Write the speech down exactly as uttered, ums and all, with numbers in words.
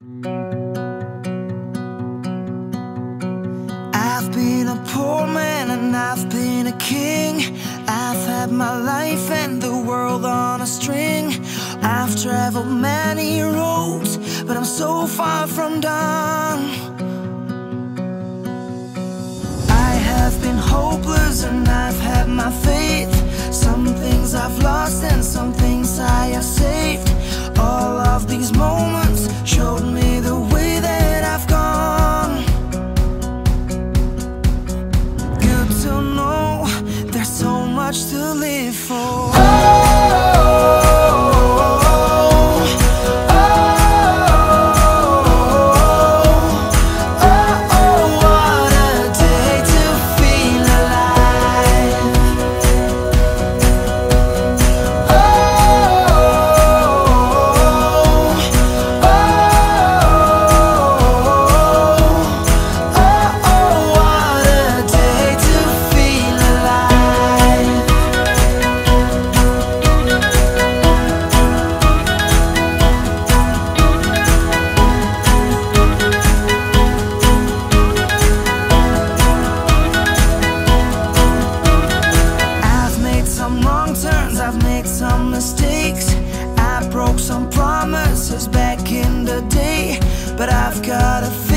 I've been a poor man and I've been a king. I've had my life and the world on a string. I've traveled many roads, but I'm so far from done. I have been hopeless and I've had my faith. Some things I've lost and some things I have saved. All of these moments showed me the way that I've gone. Good to know there's so much to live for. I've made some mistakes. I broke some promises back in the day, but I've got a